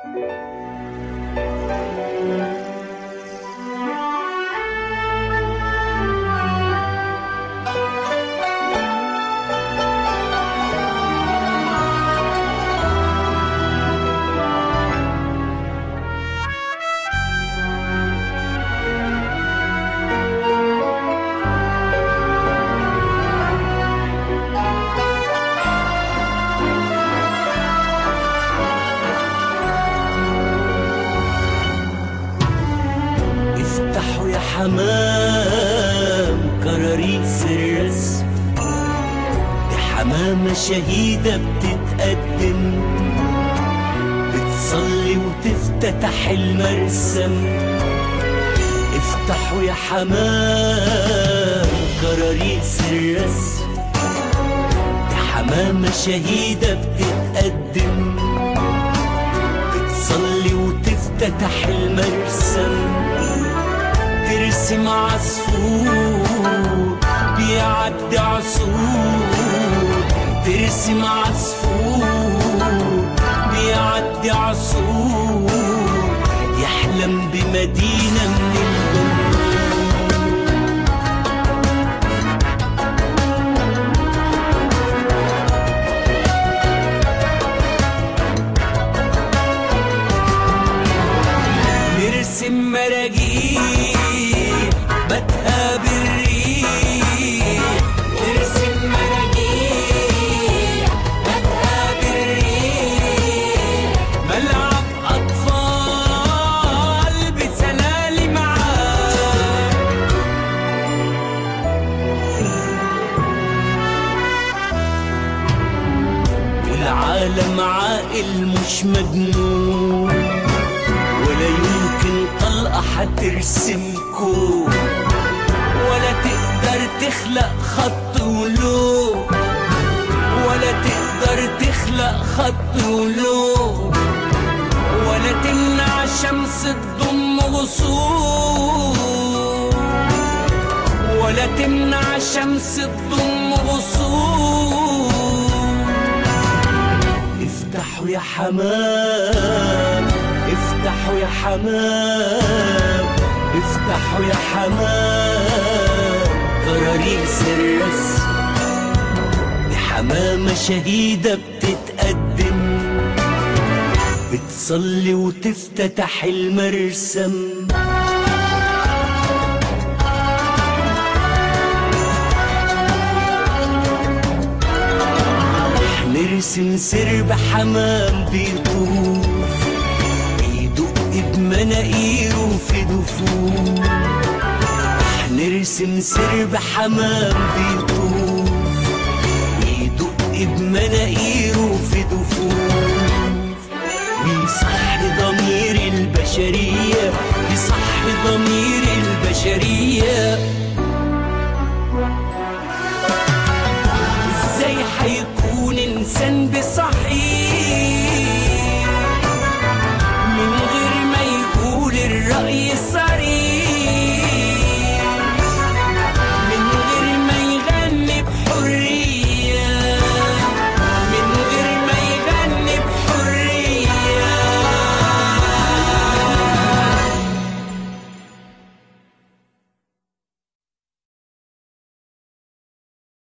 افتحوا يا حمام كراريس الرسم، دي حمامة شهيدة بتتقدم، بتصلي وتفتتح المرسم. افتحوا يا حمام كراريس الرسم، دي حمامة شهيدة بتتقدم، بتصلي وتفتتح المرسم. ترسم عصفور بيعدي عصور، ترسم عصفور بيعدي عصور، يحلم بمدينة من البنور. نرسم مراجيح بتها بالريح، نرسم مراجيح بتها بالريح، ملعب أطفال بسلالي معاه. والعالم عاقل مش مجنون، ولا يمكن طلقة حترسم كون، ولا تقدر تخلق خط ولون، ولا تقدر تخلق خط ولون، ولا تمنع شمس تضم غصون، ولا تمنع شمس تضم غصون. افتحوا يا حمام، افتحوا يا حمام، افتحوا يا حمام كراريس الرسم، دي حمامة شهيدة بتتقدم، بتصلي وتفتتح المرسم. نرسم سرب حمام بيطوف، بيدق بمناقيره في دفوف. نرسم سرب حمام بيطوف، بيدق بمناقيره في دفوف. بيصحي ضمير البشرية، بيصحي ضمير البشرية. ازاي حيكون انسان بس